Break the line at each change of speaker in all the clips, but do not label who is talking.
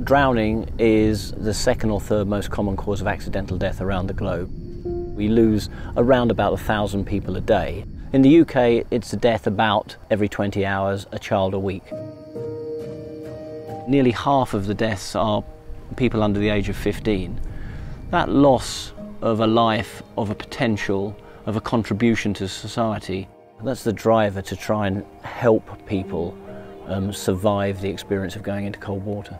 Drowning is the second or third most common cause of accidental death around the globe. We lose around about 1,000 people a day. In the UK, it's a death about every 20 hours, a child a week. Nearly half of the deaths are people under the age of 15. That loss of a life, of a potential, of a contribution to society, that's the driver to try and help people survive the experience of going into cold water.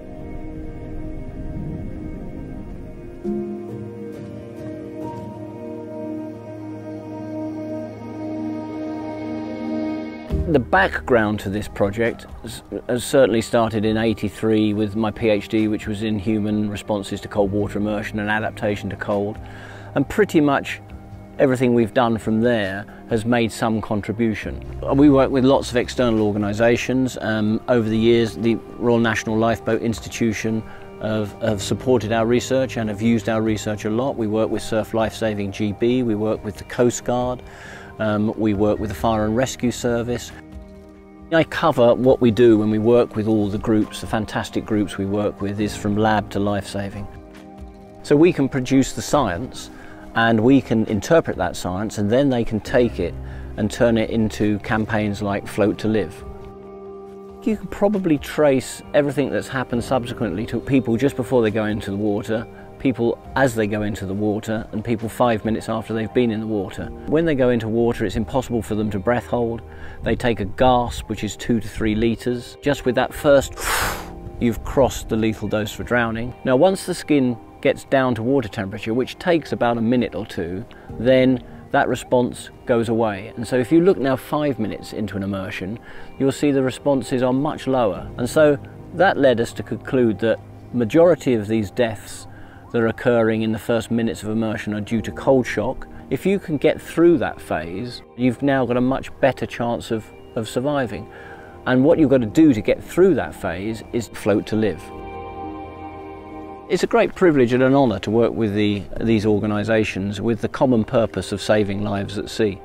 The background to this project has certainly started in '83 with my PhD, which was in human responses to cold water immersion and adaptation to cold. And pretty much everything we've done from there has made some contribution. We work with lots of external organisations. Over the years, the Royal National Lifeboat Institution have supported our research and have used our research a lot. We work with Surf Lifesaving GB, we work with the Coast Guard, we work with the Fire and Rescue Service. I cover what we do when we work with all the groups, the fantastic groups we work with, is from lab to life-saving. So we can produce the science and we can interpret that science, and then they can take it and turn it into campaigns like Float to Live. You can probably trace everything that's happened subsequently to people just before they go into the water, people as they go into the water, and people 5 minutes after they've been in the water. When they go into water, it's impossible for them to breath hold. They take a gasp, which is 2 to 3 litres. Just with that first, you've crossed the lethal dose for drowning. Now, once the skin gets down to water temperature, which takes about a minute or two, then that response goes away. And so if you look now 5 minutes into an immersion, you'll see the responses are much lower. And so that led us to conclude that majority of these deaths that are occurring in the first minutes of immersion are due to cold shock. If you can get through that phase, you've now got a much better chance of surviving. And what you've got to do to get through that phase is float to live. It's a great privilege and an honour to work with these organisations with the common purpose of saving lives at sea.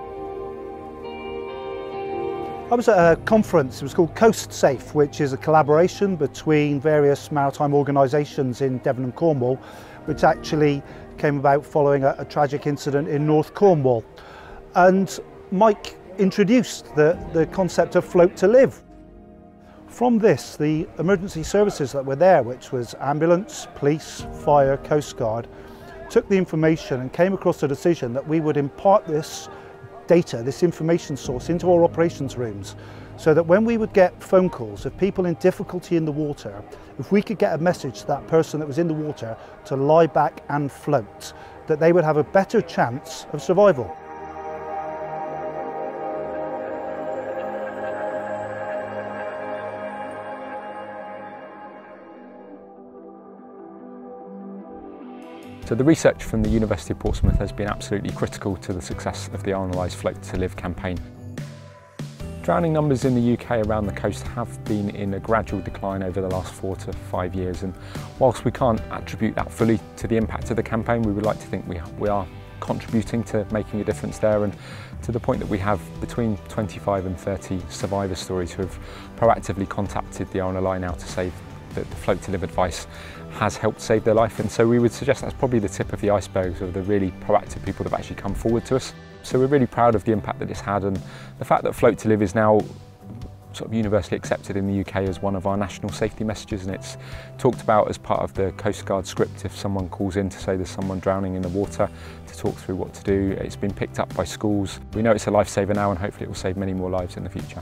I was at a conference, it was called Coast Safe, which is a collaboration between various maritime organisations in Devon and Cornwall, which actually came about following a tragic incident in North Cornwall. And Mike introduced the concept of float to live. From this, the emergency services that were there, which was ambulance, police, fire, Coast Guard, took the information and came across a decision that we would impart this data, this information source, into our operations rooms, so that when we would get phone calls of people in difficulty in the water, if we could get a message to that person that was in the water to lie back and float, that they would have a better chance of survival.
So the research from the University of Portsmouth has been absolutely critical to the success of the RNLI's Float to Live campaign. Drowning numbers in the UK around the coast have been in a gradual decline over the last 4 to 5 years, and whilst we can't attribute that fully to the impact of the campaign, we would like to think we are contributing to making a difference there, and to the point that we have between 25 and 30 survivor stories who have proactively contacted the RNLI now to say that the Float to Live advice has helped save their life. And so we would suggest that's probably the tip of the iceberg of the really proactive people that have actually come forward to us. So we're really proud of the impact that it's had, and the fact that Float to Live is now sort of universally accepted in the UK as one of our national safety messages, and it's talked about as part of the Coast Guard script if someone calls in to say there's someone drowning in the water, to talk through what to do. It's been picked up by schools. We know it's a lifesaver now, and hopefully it will save many more lives in the future.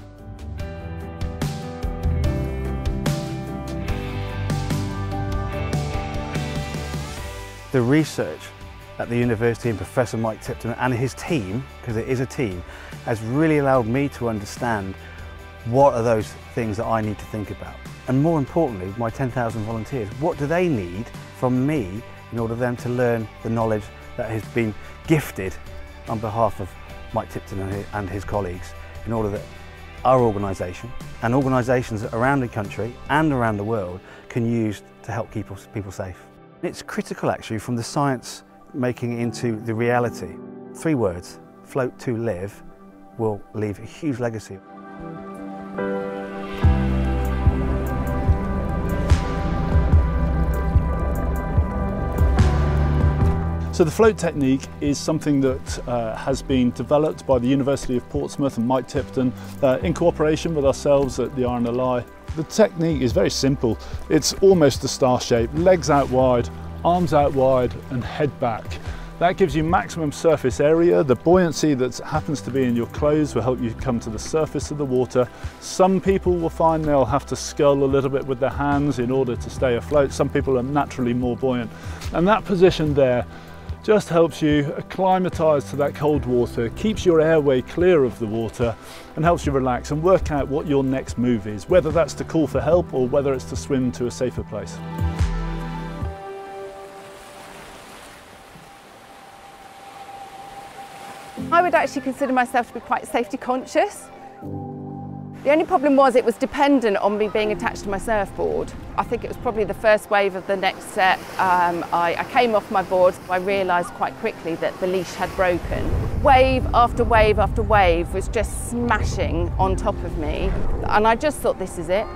The research at the university and Professor Mike Tipton and his team, because it is a team, has really allowed me to understand what are those things that I need to think about. And more importantly, my 10,000 volunteers, what do they need from me in order for them to learn the knowledge that has been gifted on behalf of Mike Tipton and his colleagues, in order that our organisation and organisations around the country and around the world can use to help keep people safe. It's critical actually from the science making it into the reality. 3 words, float to live, will leave a huge legacy.
So the float technique is something that has been developed by the University of Portsmouth and Mike Tipton in cooperation with ourselves at the RNLI. The technique is very simple. It's almost a star shape, legs out wide, arms out wide and head back. That gives you maximum surface area. The buoyancy that happens to be in your clothes will help you come to the surface of the water. Some people will find they'll have to scull a little bit with their hands in order to stay afloat. Some people are naturally more buoyant. And that position there just helps you acclimatise to that cold water, keeps your airway clear of the water and helps you relax and work out what your next move is, whether that's to call for help or whether it's to swim to a safer place.
I would actually consider myself to be quite safety conscious. The only problem was it was dependent on me being attached to my surfboard. I think it was probably the first wave of the next set. I came off my board. I realised quite quickly that the leash had broken. Wave after wave after wave was just smashing on top of me. And I just thought, this is it.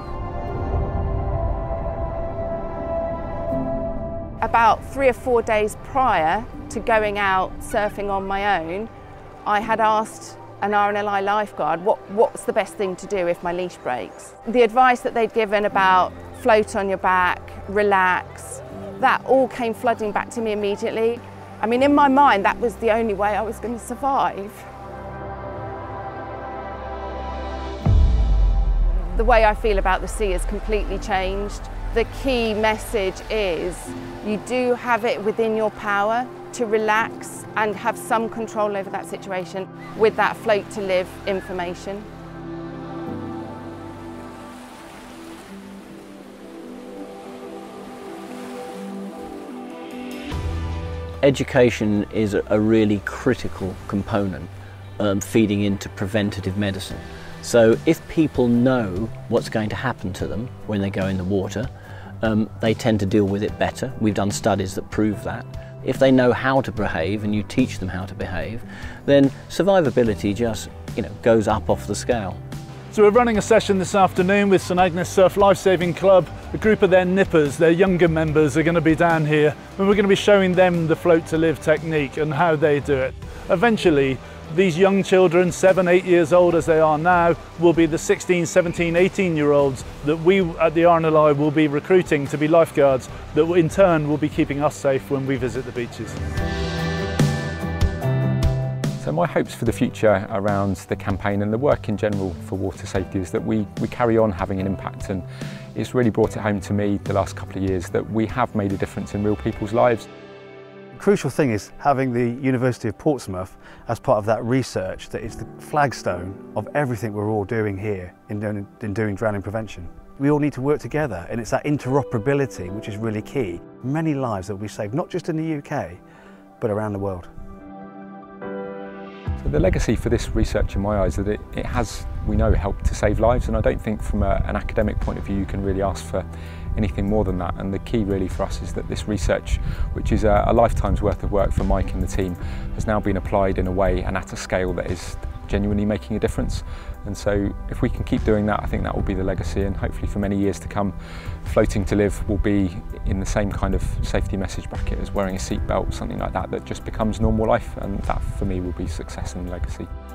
About 3 or 4 days prior to going out surfing on my own, I had asked an RNLI lifeguard what's the best thing to do if my leash breaks. The advice that they'd given about float on your back, relax, that all came flooding back to me immediately. I mean, in my mind, that was the only way I was going to survive. The way I feel about the sea has completely changed. The key message is you do have it within your power to relax and have some control over that situation with that float to live information.
Education is a really critical component feeding into preventative medicine. So if people know what's going to happen to them when they go in the water, they tend to deal with it better. We've done studies that prove that. If they know how to behave and you teach them how to behave, then survivability just, goes up off the scale.
So we're running a session this afternoon with St Agnes Surf Lifesaving Club. A group of their nippers, their younger members, are going to be down here and we're going to be showing them the float to live technique and how they do it. Eventually, these young children, 7, 8 years old as they are now, will be the 16, 17, 18-year-olds that we at the RNLI will be recruiting to be lifeguards that in turn will be keeping us safe when we visit the beaches.
So my hopes for the future around the campaign and the work in general for water safety is that we carry on having an impact, and it's really brought it home to me the last couple of years that we have made a difference in real people's lives.
The crucial thing is having the University of Portsmouth as part of that research that is the flagstone of everything we're all doing here in doing drowning prevention. We all need to work together, and it's that interoperability which is really key. Many lives that we save, not just in the UK, but around the world.
So the legacy for this research in my eyes is that it has, we know, helped to save lives, and I don't think from an academic point of view you can really ask for anything more than that. And the key really for us is that this research, which is a lifetime's worth of work for Mike and the team, has now been applied in a way and at a scale that is genuinely making a difference. And so if we can keep doing that, I think that will be the legacy, and hopefully for many years to come, floating to live will be in the same kind of safety message bracket as wearing a seatbelt, something like that, that just becomes normal life, and that for me will be success and legacy.